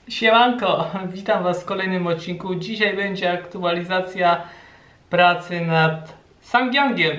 Siemanko, witam Was w kolejnym odcinku. Dzisiaj będzie aktualizacja pracy nad Sangyangiem.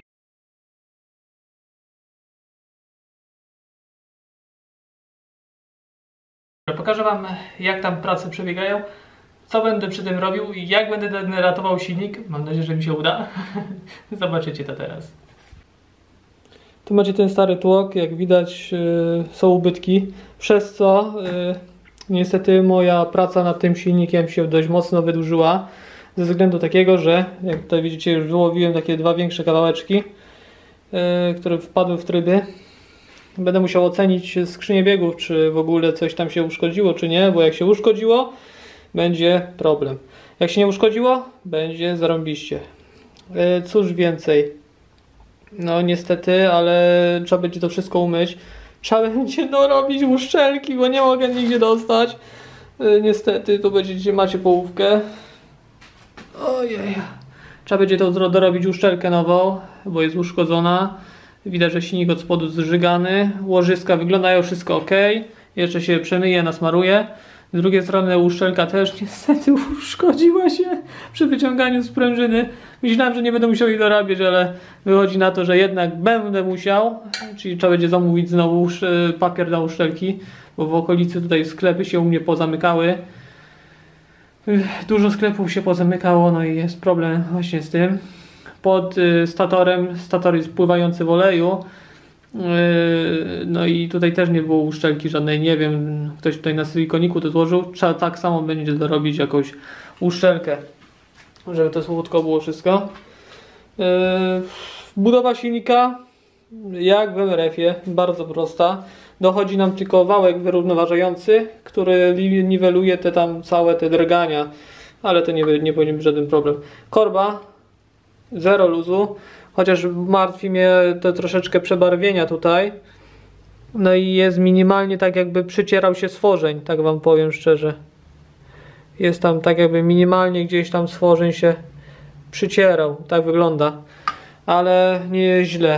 Pokażę Wam, jak tam prace przebiegają, co będę przy tym robił i jak będę ratował silnik. Mam nadzieję, że mi się uda. Zobaczycie to teraz. Tu macie ten stary tłok, jak widać są ubytki, przez co niestety moja praca nad tym silnikiem się dość mocno wydłużyła. Ze względu takiego, że jak tutaj widzicie, już wyłowiłem takie dwa większe kawałeczki, które wpadły w tryby. Będę musiał ocenić skrzynię biegów, czy w ogóle coś tam się uszkodziło, czy nie, bo jak się uszkodziło, będzie problem. Jak się nie uszkodziło, będzie zarąbiście. Cóż więcej. No niestety, ale trzeba będzie to wszystko umyć. Trzeba będzie dorobić uszczelki, bo nie mogę nigdzie dostać. Niestety, tu macie połówkę. Ojej. Trzeba będzie to dorobić uszczelkę nową, bo jest uszkodzona. Widać, że silnik od spodu zżygany. Łożyska wyglądają wszystko ok. Jeszcze się przemyje, nasmaruje. Z drugiej strony uszczelka też niestety uszkodziła się przy wyciąganiu sprężyny. Myślałem, że nie będę musiał jej dorabiać, ale wychodzi na to, że jednak będę musiał. Czyli trzeba będzie zamówić znowu papier na uszczelki, bo w okolicy tutaj sklepy się u mnie pozamykały. Dużo sklepów się pozamykało, no i jest problem właśnie z tym. Pod statorem, stator jest pływający w oleju. No i tutaj też nie było uszczelki żadnej, nie wiem, ktoś tutaj na silikoniku to złożył. Trzeba tak samo będzie dorobić jakąś uszczelkę, żeby to słodko było wszystko. Budowa silnika jak w MRF-ie, bardzo prosta. Dochodzi nam tylko wałek wyrównoważający, który niweluje całe te drgania, ale to nie powinien być żaden problem. Korba, zero luzu. Chociaż martwi mnie to troszeczkę przebarwienia tutaj. No i jest minimalnie tak jakby przycierał się stworzeń, tak wam powiem szczerze. Jest tam tak jakby minimalnie gdzieś tam stworzeń się przycierał, tak wygląda. Ale nie jest źle.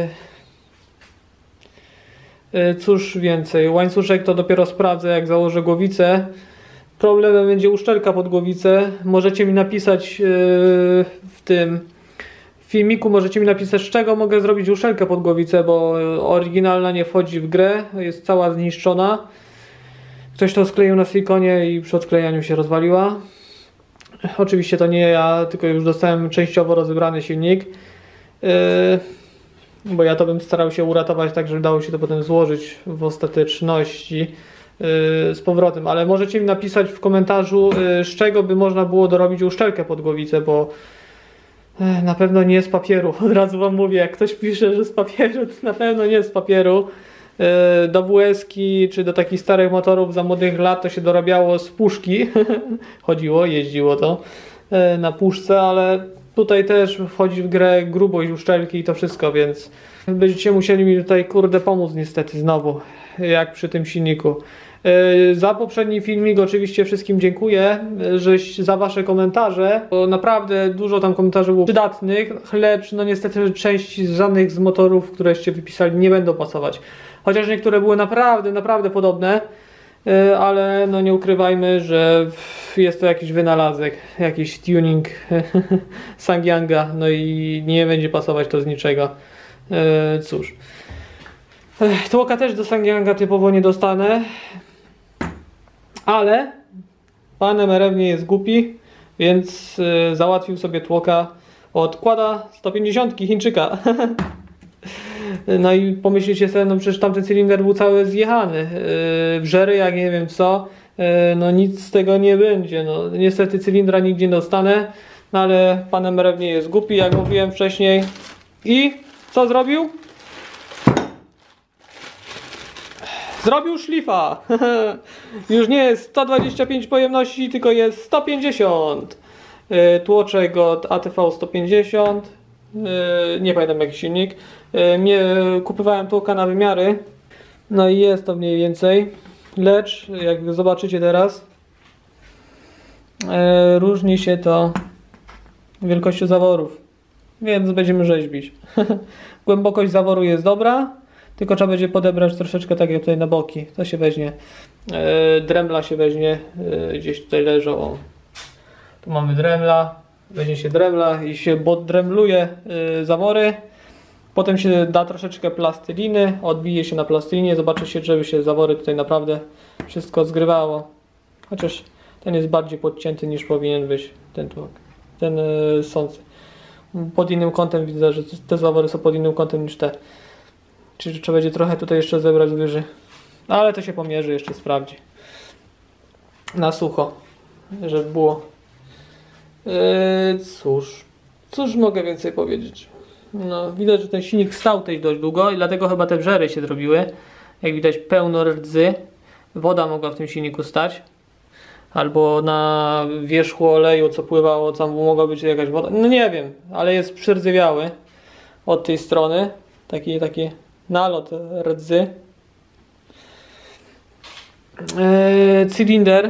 Cóż więcej, łańcuszek to dopiero sprawdzę, jak założę głowicę. Problemem będzie uszczelka pod głowicę. Możecie mi napisać w filmiku, możecie mi napisać, z czego mogę zrobić uszczelkę pod głowicę, bo oryginalna nie wchodzi w grę, jest cała zniszczona. Ktoś to skleił na silikonie i przy odklejaniu się rozwaliła. Oczywiście to nie ja, tylko już dostałem częściowo rozebrany silnik. Bo ja to bym starał się uratować tak, żeby dało się to potem złożyć w ostateczności z powrotem. Ale możecie mi napisać w komentarzu, z czego by można było dorobić uszczelkę pod głowicę, bo na pewno nie z papieru. Od razu wam mówię, jak ktoś pisze, że z papieru, to na pewno nie z papieru. Do WS-ki czy do takich starych motorów za młodych lat to się dorabiało z puszki. Jeździło to na puszce, ale tutaj też wchodzi w grę grubość uszczelki i to wszystko, więc będziecie musieli mi tutaj kurde pomóc niestety znowu, jak przy tym silniku. Za poprzedni filmik oczywiście wszystkim dziękuję za wasze komentarze, bo naprawdę dużo tam komentarzy było przydatnych, lecz no niestety części żadnych z motorów, któreście wypisali, nie będą pasować. Chociaż niektóre były naprawdę podobne, ale no nie ukrywajmy, że jest to jakiś wynalazek, jakiś tuning Sangyanga, no i nie będzie pasować to z niczego. Cóż. Tłoka też do Sangyanga typowo nie dostanę. Ale pan MRF nie jest głupi, więc załatwił sobie tłoka od Quada 150 Chińczyka. No i pomyślicie sobie, no przecież tamten cylinder był cały zjechany. Wżery jak nie wiem co, no nic z tego nie będzie. No, niestety cylindra nigdzie nie dostanę, no ale pan MRF nie jest głupi, jak mówiłem wcześniej. I co zrobił? Zrobił szlifa. Już nie jest 125 pojemności, tylko jest 150. Tłoczek od ATV 150. Nie pamiętam jaki silnik. Kupowałem tłoka na wymiary. No i jest to mniej więcej. Lecz jak zobaczycie teraz, różni się to wielkością zaworów. Więc będziemy rzeźbić. Głębokość zaworu jest dobra. Tylko trzeba będzie podebrać troszeczkę tak jak tutaj na boki. To się weźmie Dremla się weźmie, gdzieś tutaj leżą. O. Tu mamy dremla, weźmie się dremla i się podremluje zawory. Potem się da troszeczkę plasteliny, odbije się na plastelinie, zobaczy się, żeby się zawory tutaj naprawdę wszystko zgrywało. Chociaż ten jest bardziej podcięty niż powinien być, ten sący. Pod innym kątem widzę, że te zawory są pod innym kątem niż te. Czyli trzeba będzie trochę tutaj jeszcze zebrać wyżej. Ale to się pomierzy, jeszcze sprawdzi. Na sucho, żeby było. Cóż mogę więcej powiedzieć? No, widać, że ten silnik stał tutaj dość długo i dlatego chyba te wrzery się zrobiły. Jak widać, pełno rdzy. Woda mogła w tym silniku stać. Albo na wierzchu oleju, co pływało, tam mogła być jakaś woda. No nie wiem, ale jest przyrdziewiały od tej strony. Taki nalot rdzy. Cylinder.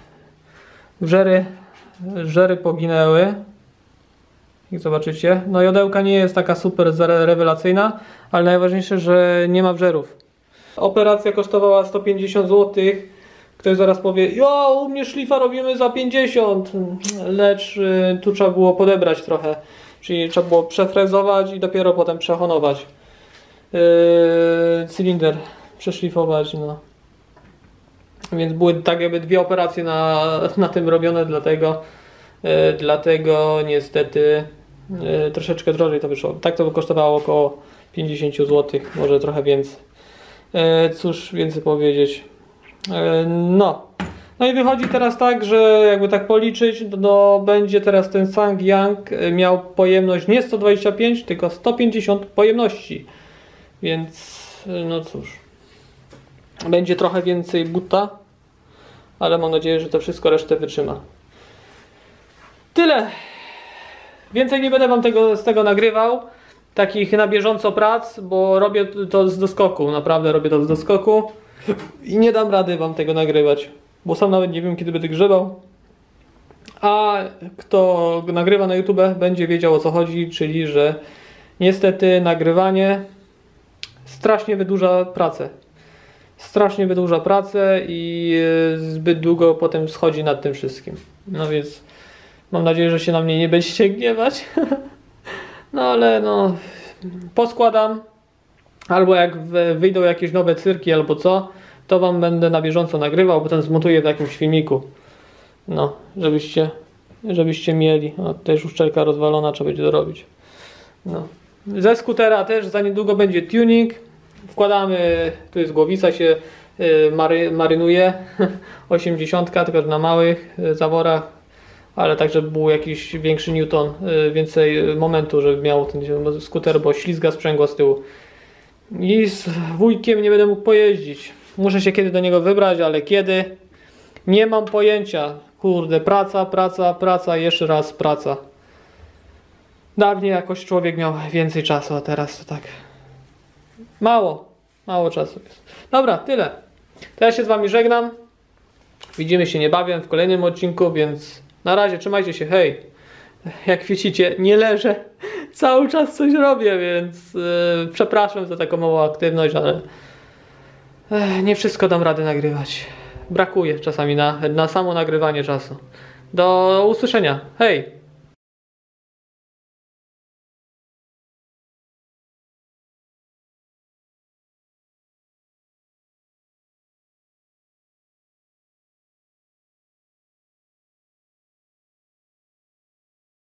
Wrzery poginęły. Jak zobaczycie. No jodełka nie jest taka super rewelacyjna, ale najważniejsze, że nie ma wrzerów. Operacja kosztowała 150 zł. Ktoś zaraz powie, jo, u mnie szlifa robimy za 50, lecz tu trzeba było podebrać trochę, czyli trzeba było przefrezować i dopiero potem przehonować cylinder, przeszlifować, no. Więc były tak jakby dwie operacje na tym robione, dlatego niestety troszeczkę drożej to wyszło. Tak to by kosztowało około 50 zł, może trochę więcej. Cóż więcej powiedzieć. No i wychodzi teraz tak, że jakby tak policzyć, no będzie teraz ten Sangyang miał pojemność nie 125, tylko 150 pojemności. Więc no cóż. Będzie trochę więcej buta, ale mam nadzieję, że to wszystko resztę wytrzyma. Tyle. Więcej nie będę wam z tego nagrywał. Takich na bieżąco prac, bo robię to z doskoku. Naprawdę robię to z doskoku. I nie dam rady wam tego nagrywać, bo sam nawet nie wiem, kiedy będę grzebał. A kto nagrywa na YouTube, będzie wiedział, o co chodzi, czyli że niestety nagrywanie strasznie wydłuża pracę. Strasznie wydłuża pracę i zbyt długo potem schodzi nad tym wszystkim. No więc mam nadzieję, że się na mnie nie będziecie gniewać. No ale no poskładam. Albo jak wyjdą jakieś nowe cyrki albo co, to wam będę na bieżąco nagrywał, potem zmontuję w jakimś filmiku. No, żebyście mieli. O, też uszczelka rozwalona, trzeba będzie dorobić. No. Ze skutera też za niedługo będzie tuning. Wkładamy, tu jest głowica, się marynuje. 80, tylko że na małych zaworach. Ale tak, żeby był jakiś większy newton, więcej momentu, żeby miał ten skuter, bo ślizga sprzęgło z tyłu. I z wujkiem nie będę mógł pojeździć. Muszę się kiedy do niego wybrać, ale kiedy? Nie mam pojęcia. Kurde, praca, jeszcze raz praca. Dawniej jakoś człowiek miał więcej czasu, a teraz to tak mało czasu jest. Dobra, tyle. To ja się z wami żegnam. Widzimy się niebawem w kolejnym odcinku, więc na razie, trzymajcie się, hej. Jak widzicie, nie leżę. Cały czas coś robię, więc przepraszam za taką małą aktywność, ale nie wszystko dam rady nagrywać. Brakuje czasami na samo nagrywanie czasu. Do usłyszenia. Hej!